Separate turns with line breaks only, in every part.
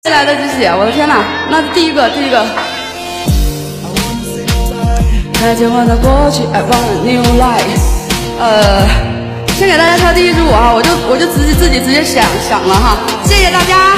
来的这些，我的天哪！那第一个，再见我的过去 ，I want a new life。先给大家跳第一支舞哈，我就自己直接想了哈，谢谢大家。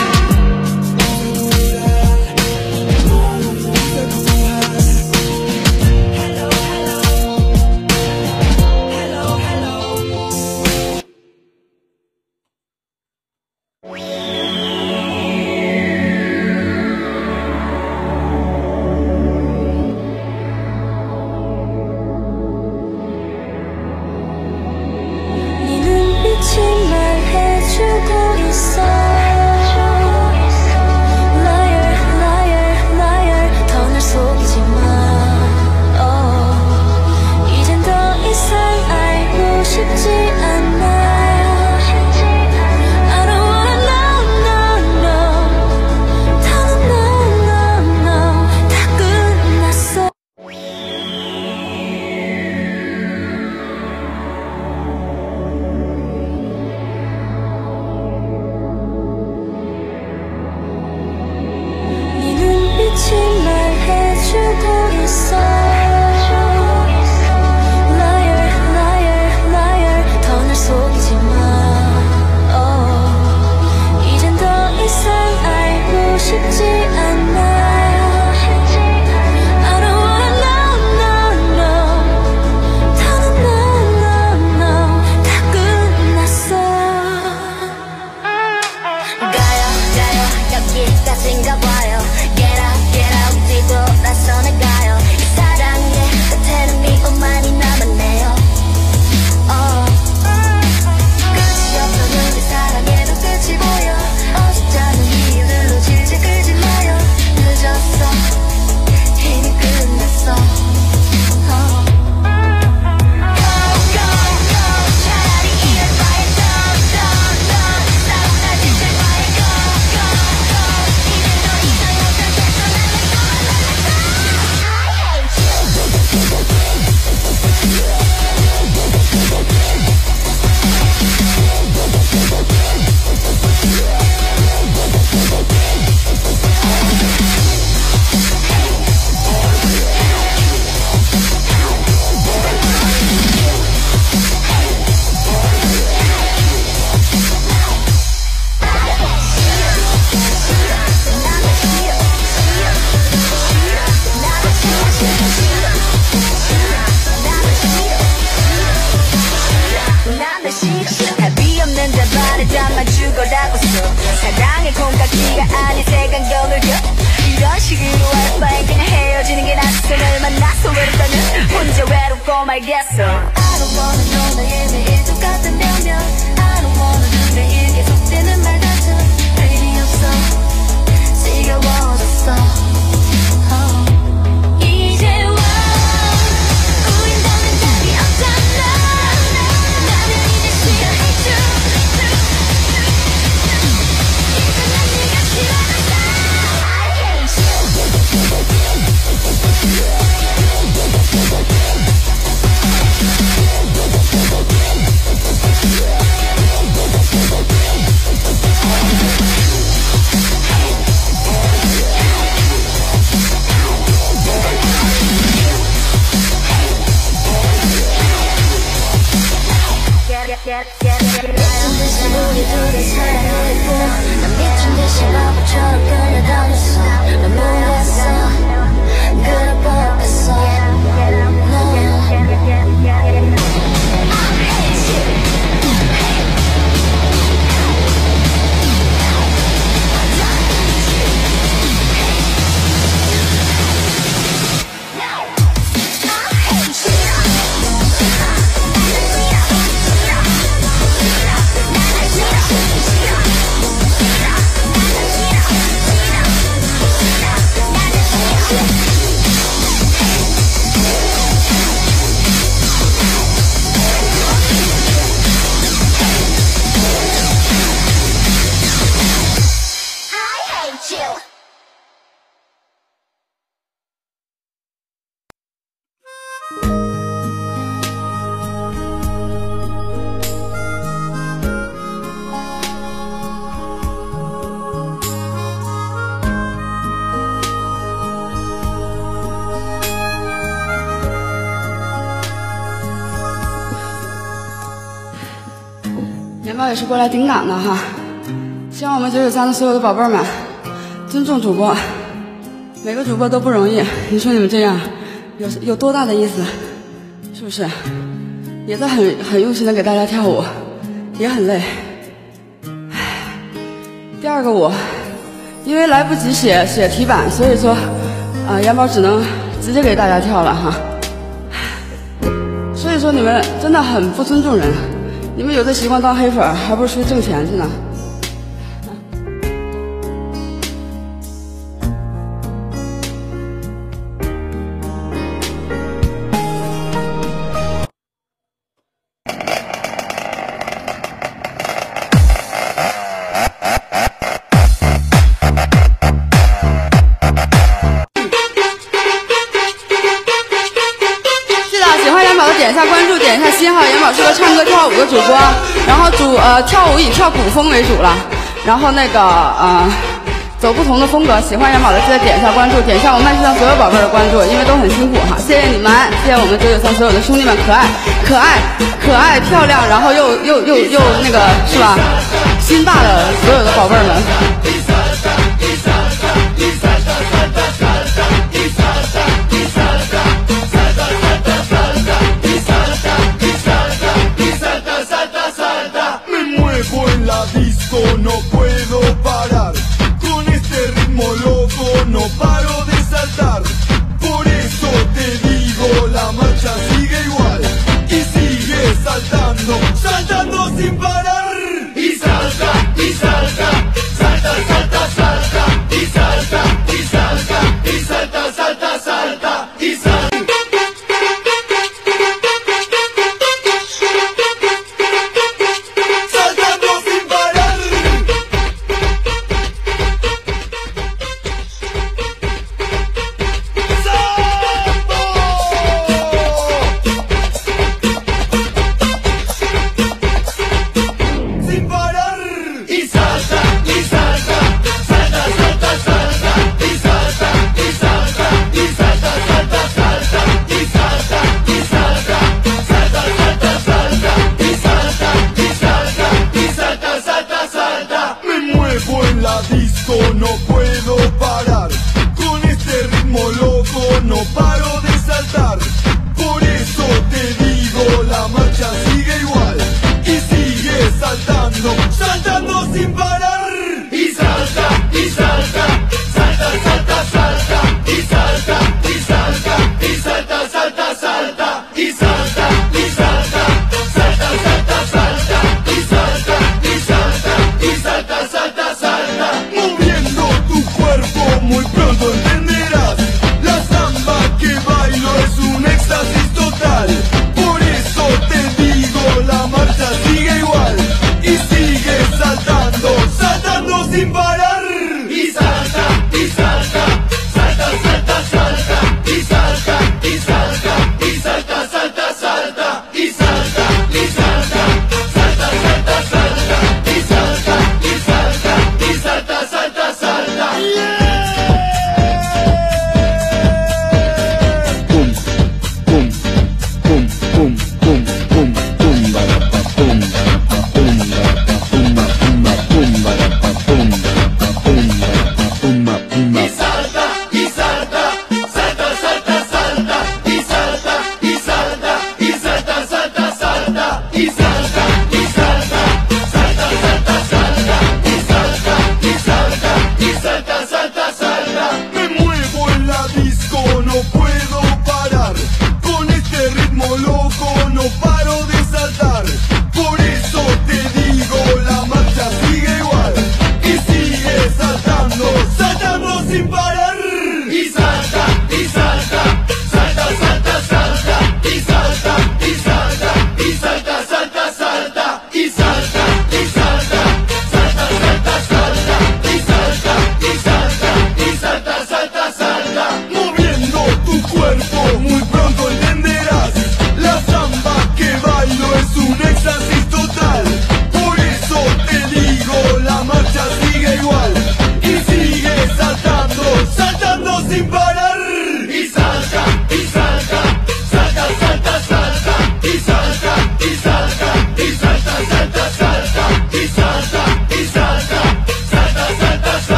也是过来顶档的哈，希望我们993的所有的宝贝们尊重主播，每个主播都不容易，你说你们这样有多大的意思？是不是？也在很用心的给大家跳舞，也很累。第二个舞，因为来不及写题板，所以说元宝只能直接给大家跳了哈。所以说你们真的很不尊重人，你们有的习惯当黑粉，还不如出去挣钱去呢。点一下关注，点一下心哈。元宝是个唱歌跳舞的主播，然后跳舞以跳古风为主了，然后那个走不同的风格。喜欢元宝的记得点一下关注，点一下我们麦序上所有宝贝的关注，因为都很辛苦哈。谢谢你们，谢谢我们993所有的兄弟们，可爱漂亮，然后又那个是吧？辛霸的所有的宝贝们。
No puedo parar, con este ritmo loco no paro de saltar. Por eso te digo, la marcha sigue igual y sigue saltando, saltando sin parar. Y salta, salta, salta.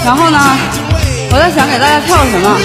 然后呢，我在想给大家跳什么，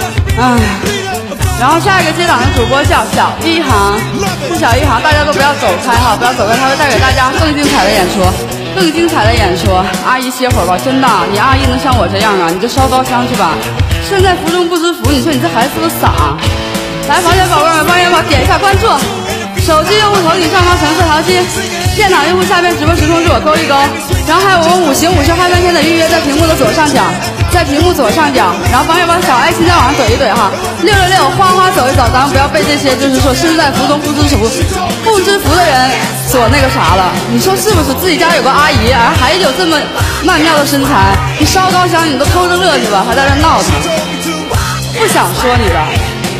然后下一个接档的主播叫小一航，是小一航，大家都不要走开哈，不要走开，他会带给大家更精彩的演出，更精彩的演出。阿姨歇会儿吧，真的，你阿姨能像我这样啊？你就烧刀香去吧。身在福中不知福，你说你这孩子是不是傻？来，房小宝贝们，帮元宝点一下关注，手机用户头顶上方橙色条巾，电脑用户下边直播时通知我勾一勾，然后还有我们5行5秀嗨翻天的预约在屏幕的左上角。在屏幕左上角，然后帮着把小爱心在网上怼一怼哈，666花花走一走，咱们不要被这些就是说身在福中不知福的人所那个啥了。你说是不是？自己家有个阿姨，还有这么曼妙的身材，你烧高香你都偷着乐去吧，还在这闹腾，不想说你了。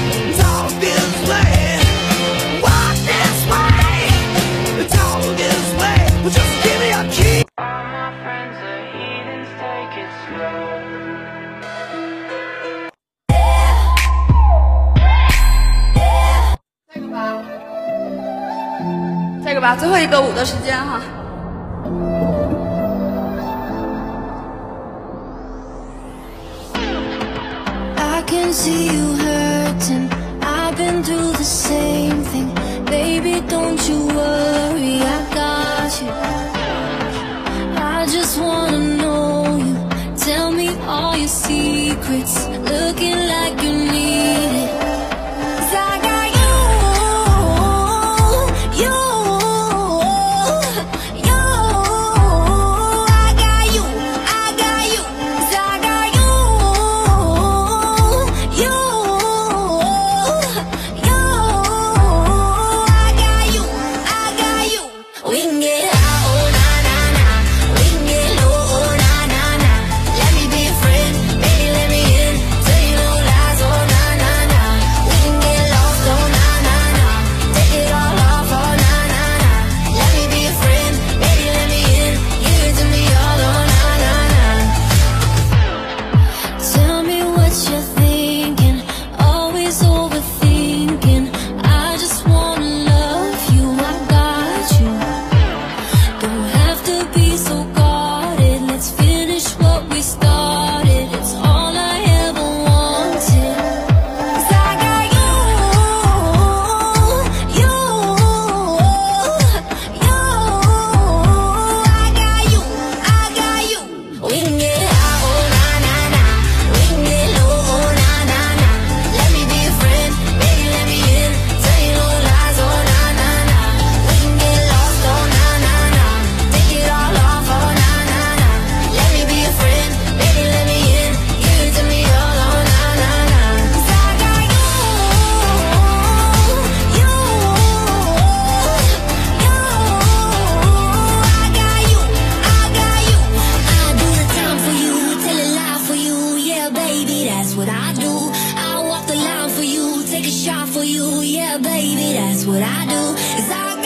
这个吧，最后一个舞的时间哈。I can see you hurting. I've been through the same thing. Baby, don't you worry, I got you. I just wanna know you. Tell me all your secrets. Looking like you need it. For you, yeah, baby, that's what I do.